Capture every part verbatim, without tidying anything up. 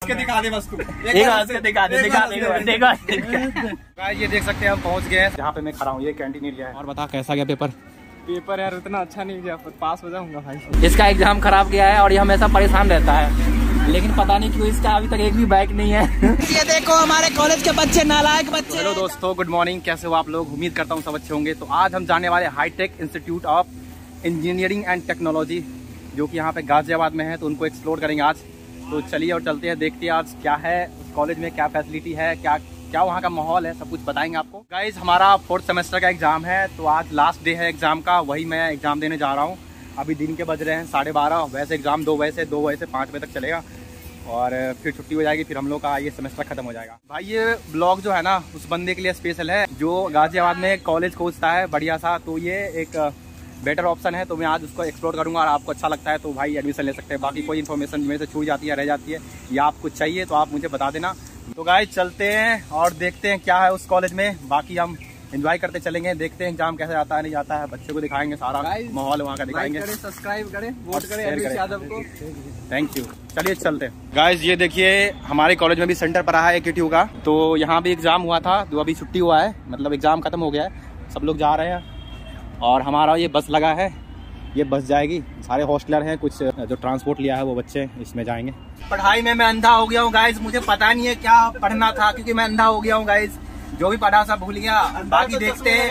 के दिखा दे बस तू, एक हाथ से दिखा दे, दिखा दे, देखा। गाइस ये देख सकते हैं हम पहुंच गए हैं जहाँ पे मैं खड़ा हूँ, ये कैंटीन एरिया है। और बता कैसा गया पेपर? पेपर यार उतना अच्छा नहीं गया, पास हो जाऊंगा भाई। इसका एग्जाम खराब गया है और ये हमेशा परेशान रहता है, लेकिन पता नहीं क्यों इसका अभी तक एक भी बाइक नहीं है। ये देखो हमारे कॉलेज के बच्चे, नालायक बच्चे। हेलो दोस्तों, गुड मॉर्निंग, कैसे हो आप लोग? उम्मीद करता हूँ सब अच्छे होंगे। तो आज हम जाने वाले hitech institute of engineering and technology, जो कि यहाँ पे गाजियाबाद में है, तो उनको एक्सप्लोर करेंगे आज। तो चलिए और चलते हैं, देखते हैं आज क्या है उस कॉलेज में, क्या फैसिलिटी है, क्या क्या वहाँ का माहौल है, सब कुछ बताएंगे आपको। गाइज हमारा फोर्थ सेमेस्टर का एग्जाम है, तो आज लास्ट डे है एग्जाम का, वही मैं एग्जाम देने जा रहा हूँ। अभी दिन के बज रहे हैं साढ़े बारह, वैसे एग्जाम दो बजे से दो बजे से पाँच बजे तक चलेगा और फिर छुट्टी हो जाएगी, फिर हम लोग का ये सेमेस्टर खत्म हो जाएगा। भाई ये ब्लॉग जो है ना उस बंदे के लिए स्पेशल है जो गाजियाबाद में कॉलेज खोजता है बढ़िया सा, तो ये एक बेटर ऑप्शन है। तो मैं आज उसको एक्सप्लोर करूंगा और आपको अच्छा लगता है तो भाई एडमिशन ले सकते हैं। बाकी कोई इन्फॉर्मेशन मेरे से छूट जाती है, रह जाती है, या आपको चाहिए तो आप मुझे बता देना। तो गाइस चलते हैं और देखते हैं क्या है उस कॉलेज में। बाकी हम एंजॉय करते चलेंगे, देखते हैं एग्जाम कैसे जाता है नहीं जाता है, बच्चे को दिखाएंगे, सारा माहौल वहाँ का दिखाएंगे। सब्सक्राइब करें, वोट करें अखिलेश यादव को। Thank you. चलिए चलते हैं गाइस। ये देखिए हमारे कॉलेज में भी सेंटर पड़ा है एकेटीयू का, तो यहाँ भी एग्जाम हुआ था, जो अभी छुट्टी हुआ है, मतलब एग्जाम खत्म हो गया है, सब लोग जा रहे हैं और हमारा ये बस लगा है, ये बस जाएगी। सारे हॉस्टलर हैं, कुछ जो ट्रांसपोर्ट लिया है वो बच्चे इसमें जाएंगे। पढ़ाई में मैं अंधा हो गया हूँ गाइस, मुझे पता नहीं है क्या पढ़ना था, क्योंकि मैं अंधा हो गया हूँ गाइस, जो भी पढ़ा सब भूल गया। बाकी देखते हैं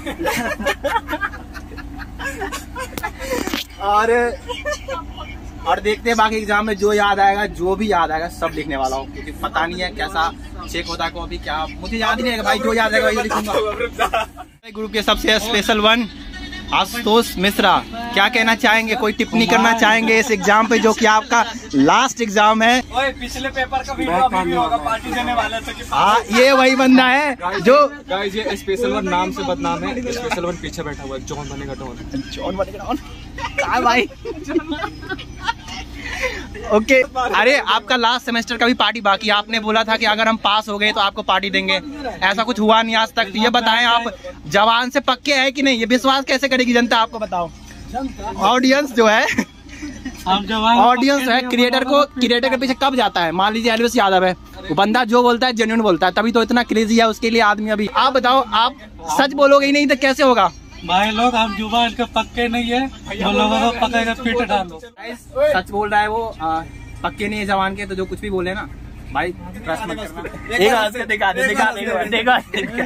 और और देखते हैं बाकी एग्जाम में जो याद आएगा, जो भी याद आएगा सब लिखने वाला हूँ, क्योंकि पता नहीं है कैसा चेक होता है कॉपी, क्या मुझे याद नहीं है भाई, जो याद आएगा वही लिखूंगा। ग्रुप के सबसे स्पेशल वन आशुतोष मिश्रा, क्या कहना चाहेंगे, कोई टिप्पणी करना चाहेंगे इस एग्जाम पे जो कि आपका लास्ट एग्जाम है? ओए, पिछले पेपर का वीडियो अभी भी होगा, पार्टी देने वाले थे। हाँ ये वही बंदा है जो गाइस ये स्पेशल वन नाम से बदनाम है, स्पेशल वन पीछे बैठा हुआ है, जॉन बनेगा डॉन, जॉन बनेगा डॉन। हाँ भाई ओके okay. अरे आपका लास्ट सेमेस्टर का भी पार्टी बाकी, आपने बोला था कि अगर हम पास हो गए तो आपको पार्टी देंगे, ऐसा कुछ हुआ नहीं आज तक। ये बताएं आप जवान से पक्के हैं कि नहीं? ये विश्वास कैसे करेगी जनता, आपको बताओ। ऑडियंस जो है ऑडियंस है क्रिएटर को, क्रिएटर के पीछे कब जाता है? मान लीजिए एलवीएस यादव है, वो बंदा जो बोलता है जेन्युइन बोलता है, तभी तो इतना क्रेजी है उसके लिए आदमी। अभी आप बताओ, आप सच बोलोगे ही नहीं तो कैसे होगा भाई? लोग हम जुबान के पक्के नहीं है, वो लोगों को पकड़ के पीट डालो। सच बोल रहा है वो, आ, पक्के नहीं है जवान के, तो जो कुछ भी बोले ना भाई ट्रस्ट मत करना। एक हाथ से दिखा दे, दिखा दे, देखा।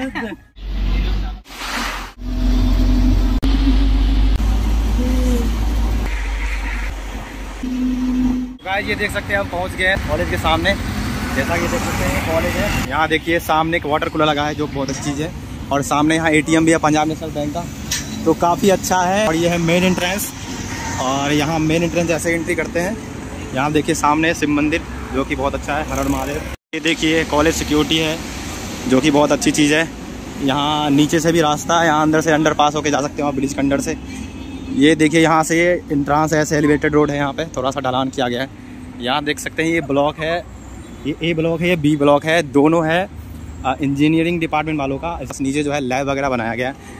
गाइस ये देख सकते हैं हम पहुंच गए हैं कॉलेज के सामने। जैसा कि देख सकते हैं कॉलेज है, यहाँ देखिए सामने एक वाटर कूलर लगा है जो बहुत अच्छी चीज़ है, और सामने यहाँ एटीएम भी है पंजाब नेशनल बैंक का, तो काफ़ी अच्छा है। और ये है मेन एंट्रेंस, और यहाँ मेन एंट्रेंस ऐसे एंट्री करते हैं। यहाँ देखिए सामने शिव मंदिर जो कि बहुत अच्छा है, हर हर महादेव। ये देखिए कॉलेज सिक्योरिटी है जो कि बहुत अच्छी चीज़ है। यहाँ नीचे से भी रास्ता है, यहाँ अंदर से अंडर पास होके जा सकते हो आप, ब्रिज के अंडर से। ये देखिए यहाँ से ये इंट्रांस ऐसे एलिवेटेड रोड है, यहाँ पे थोड़ा सा ढलान किया गया है। यहाँ देख सकते हैं ये ब्लॉक है, ये ए ब्लॉक है, ये बी ब्लॉक है, दोनों है इंजीनियरिंग डिपार्टमेंट वालों का। इस नीचे जो है लैब वगैरह बनाया गया है।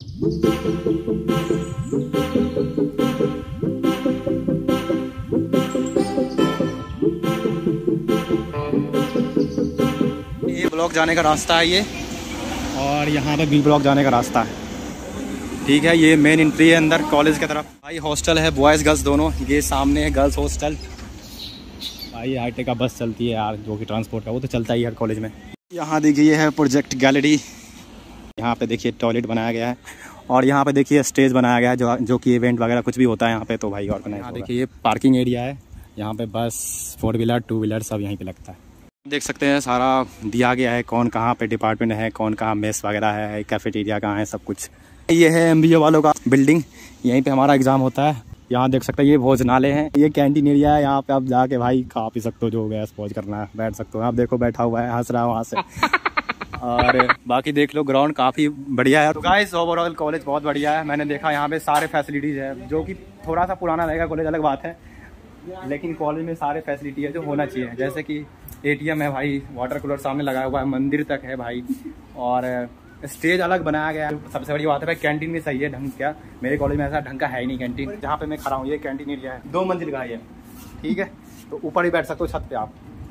ए ब्लॉक जाने का रास्ता है ये, और यहाँ पे बी ब्लॉक जाने का रास्ता है। ठीक है, ये मेन एंट्री है अंदर कॉलेज की तरफ। भाई हॉस्टल है बॉयज़ गर्ल्स दोनों, ये सामने है गर्ल्स हॉस्टल। भाई हाईटेक का बस चलती है यार, जो कि ट्रांसपोर्ट का, वो तो चलता ही हर कॉलेज में। यहाँ देखिए ये है प्रोजेक्ट गैलरी, यहाँ पे देखिए टॉयलेट बनाया गया है, और यहाँ पे देखिए स्टेज बनाया गया है जो जो कि इवेंट वगैरह कुछ भी होता है यहाँ पे, तो भाई ऑर्गेनाइज। यहाँ देखिए ये पार्किंग एरिया है, यहाँ पे बस फोर व्हीलर टू व्हीलर सब यहीं पे लगता है। देख सकते हैं सारा दिया गया है, कौन कहाँ पे डिपार्टमेंट है, कौन कहाँ मेस वगैरह है, कैफेटेरिया कहाँ है, सब कुछ। ये है एमबीए वालों का बिल्डिंग, यहीं पे हमारा एग्जाम होता है। यहाँ देख सकते हैं ये भोजनालय है, ये कैंटीन एरिया है, यहाँ पे आप जाके भाई खा पी सकते हो, जो गैस पहुँच करना है, बैठ सकते हो। आप देखो बैठा हुआ है, हंस रहा है वहाँ से। और बाकी देख लो ग्राउंड काफ़ी बढ़िया है। तो गाइस ओवरऑल कॉलेज बहुत बढ़िया है। मैंने देखा यहाँ पे सारे फैसिलिटीज़ है, जो कि थोड़ा सा पुराना रहेगा कॉलेज अलग बात है, लेकिन कॉलेज में सारे फैसिलिटी है जो होना चाहिए। जैसे कि एटीएम है भाई, वाटर कूलर सामने लगाया हुआ है, मंदिर तक है भाई, और स्टेज अलग बनाया गया है। सबसे बड़ी बात है भाई कैंटीन भी सही है ढंग का, मेरे कॉलेज में ऐसा ढंग का है ही नहीं कैंटीन। जहाँ पे मैं खड़ा हूँ ये कैंटीन एरिया है, दो मंजिल का है, ठीक है, तो ऊपर ही बैठ सकते हो छत पे आप,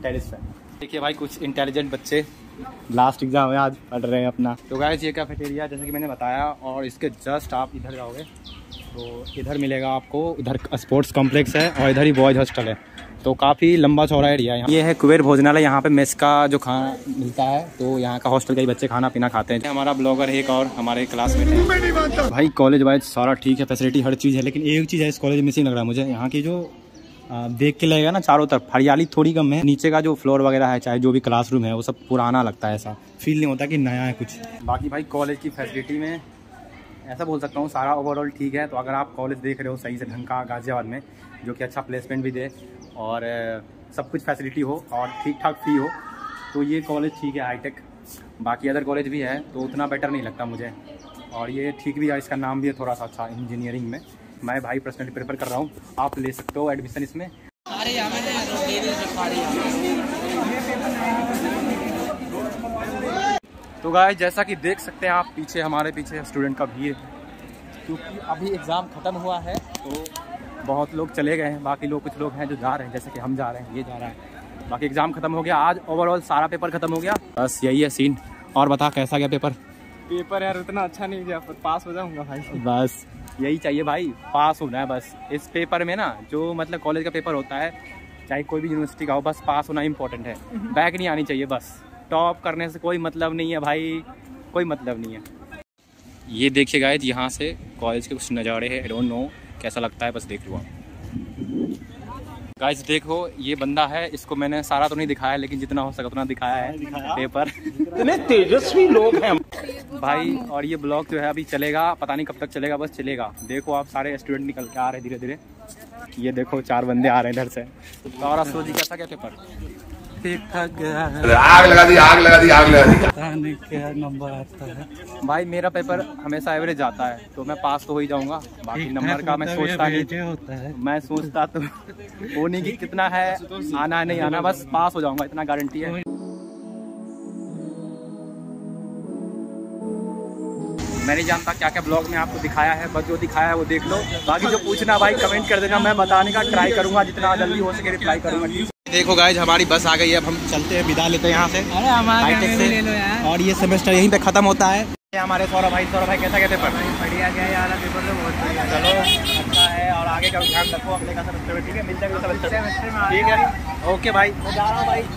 टेरिस पे। देखिए भाई कुछ इंटेलिजेंट बच्चे लास्ट एग्जाम है आज पढ़ रहे हैं अपना। तो गाइस ये कैफेटेरिया जैसे कि मैंने बताया, और इसके जस्ट आप इधर जाओगे तो इधर मिलेगा आपको, इधर स्पोर्ट्स कॉम्प्लेक्स है और इधर ही बॉयज़ हॉस्टल है। तो काफ़ी लंबा चौड़ा एरिया है। ये है कुबेर भोजनालय, यहाँ पे मेस का जो खाना मिलता है, तो यहाँ का हॉस्टल के ही बच्चे खाना पीना खाते हैं। हमारा ब्लॉगर एक और हमारे क्लासमेट है। भाई कॉलेज वाइज सारा ठीक है, फैसिलिटी हर चीज़ है, लेकिन एक चीज़ है इस कॉलेज में मिसिंग लग रहा है मुझे। यहाँ की जो आ, देख के लगेगा ना चारों तरफ हरियाली थोड़ी कम है। नीचे का जो फ्लोर वगैरह है, चाहे जो भी क्लासरूम है, वो सब पुराना लगता है, ऐसा फील नहीं होता कि नया है कुछ। बाकी भाई कॉलेज की फैसिलिटी में ऐसा बोल सकता हूँ सारा ओवरऑल ठीक है। तो अगर आप कॉलेज देख रहे हो सही से ढंग का गाजियाबाद में, जो कि अच्छा प्लेसमेंट भी दे और सब कुछ फैसिलिटी हो और ठीक ठाक फी हो, तो ये कॉलेज ठीक है हाईटेक। बाकी अदर कॉलेज भी है तो उतना बेटर नहीं लगता मुझे, और ये ठीक भी है, इसका नाम भी है थोड़ा सा अच्छा इंजीनियरिंग में। मैं भाई पर्सनली प्रेफर कर रहा हूँ, आप ले सकते हो एडमिशन इसमें। तो गाइस जैसा कि देख सकते हैं आप पीछे, हमारे पीछे स्टूडेंट का भीड़, क्योंकि अभी एग्ज़ाम ख़त्म हुआ है तो बहुत लोग चले गए हैं। बाकी लोग कुछ लोग हैं जो जा रहे हैं, जैसे कि हम जा रहे हैं, ये जा रहा है। बाकी एग्ज़ाम ख़त्म हो गया आज, ओवरऑल सारा पेपर ख़त्म हो गया, बस यही है सीन। और बता कैसा गया पेपर? पेपर यार उतना अच्छा नहीं गया, पर पास हो जाऊंगा भाई। बस यही चाहिए भाई, पास होना है बस। इस पेपर में ना जो मतलब कॉलेज का पेपर होता है, चाहे कोई भी यूनिवर्सिटी का हो, बस पास होना इंपॉर्टेंट है। बैक नहीं आनी चाहिए बस। टॉप करने से कोई मतलब नहीं है भाई, कोई मतलब नहीं है। ये देखिए गाइस यहाँ से कॉलेज के कुछ नज़ारे हैं, आई डोंट नो कैसा लगता है, बस देख लो आप। गाइस देखो ये बंदा है, इसको मैंने सारा तो नहीं दिखाया, लेकिन जितना हो सका उतना दिखाया है दिखाया। पेपर इतने तेजस्वी लोग हैं भाई। और ये ब्लॉग जो है अभी चलेगा, पता नहीं कब तक चलेगा, बस चलेगा। देखो आप सारे स्टूडेंट निकल के आ रहे हैं धीरे धीरे। ये देखो चार बंदे आ रहे हैं इधर से। तो और अफसोस जी कैसा क्या पेपर? आग लगा दी आग लगा दी आग लगा दी। पता नहीं क्या नंबर आता है भाई। मेरा पेपर हमेशा एवरेज आता है, तो मैं पास तो हो ही जाऊंगा। बाकी नंबर का मैं सोचता नहीं होता है, मैं सोचता तो वो नहीं कि कितना है, आना नहीं आना, बस पास हो जाऊंगा, इतना गारंटी है। मैं नहीं जानता क्या क्या ब्लॉग में आपको दिखाया है, बस जो दिखाया है वो देख लो। बाकी जो पूछना भाई कमेंट कर देना, मैं बताने का ट्राई करूंगा, जितना जल्दी हो सके रिप्लाई करूंगा। देखो गाइज हमारी बस आ गई है, अब हम चलते हैं, विदा लेते हैं यहाँ से हाईटेक से। और ये सेमेस्टर यहीं पे खत्म होता है। हमारे सौरभ भाई, सौरभ भाई कैसा क्या पेपर? बढ़िया गया यार, पेपर तो बहुत बढ़िया। चलो अच्छा है, और आगे का ध्यान रखो अगले का सेमेस्टर में, ठीक है? मिलते हैं सेमेस्टर, ठीक है? ओके भाई, मैं जा रहा हूँ भाई।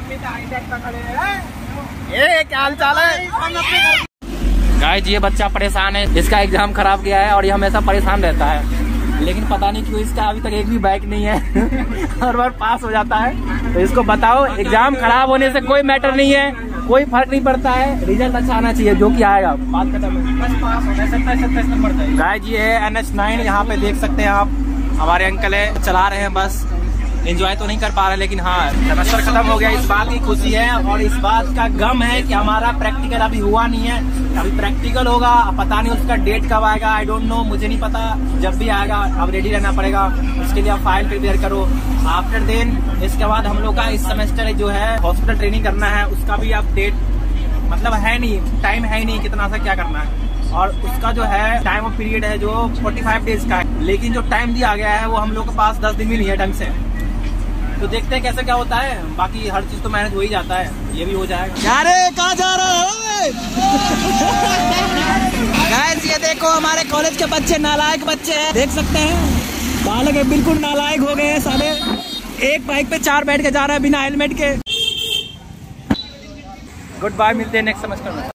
ये क्या हाल चाल है? गाइस ये बच्चा परेशान है, इसका एग्जाम खराब गया है और ये हमेशा परेशान रहता है, लेकिन पता नहीं क्यों इसका अभी तक एक भी बैक नहीं है। हर बार पास हो जाता है। तो इसको बताओ एग्जाम खराब होने से कोई मैटर नहीं है, कोई फर्क नहीं पड़ता है, रिजल्ट अच्छा आना चाहिए, जो कि आएगा। बात खत्म है, बस पास होना है। सत्ताईस सत्ताईस नंबर चाहिए। गाइस ये है एन एच नाइन, यहाँ पे देख सकते हैं आप, हमारे अंकल है, चला रहे हैं बस। एंजॉय तो नहीं कर पा रहे, लेकिन हाँ सेमेस्टर खत्म हो गया, इस बात की खुशी है। और इस बात का गम है कि हमारा प्रैक्टिकल अभी हुआ नहीं है, अभी प्रैक्टिकल होगा, पता नहीं उसका डेट कब आएगा, आई डोंट नो, मुझे नहीं पता। जब भी आएगा अब रेडी रहना पड़ेगा, उसके लिए आप फाइल प्रिपेयर करो। आफ्टर देन इसके बाद हम लोग का इस सेमेस्टर जो है हॉस्पिटल ट्रेनिंग करना है, उसका भी अब डेट मतलब है नहीं, टाइम है नहीं कितना सा क्या करना है। और उसका जो है टाइम ऑफ पीरियड है जो पैंतालीस डेज का है, लेकिन जो टाइम दिया गया है वो हम लोग के पास दस दिन भी नहीं है ढंग से। तो देखते हैं कैसे क्या होता है। बाकी हर चीज तो मैनेज हो ही जाता है, ये भी हो जाएगा। अरे कहाँ जा रहे हो? गाइस ये देखो हमारे कॉलेज के बच्चे नालायक बच्चे हैं, देख सकते हैं। बालक है, बिल्कुल नालायक हो गए हैं सारे। एक बाइक पे चार बैठ के जा रहा है बिना हेलमेट के। गुड बाय, मिलते हैं नेक्स्ट सेमेस्टर में।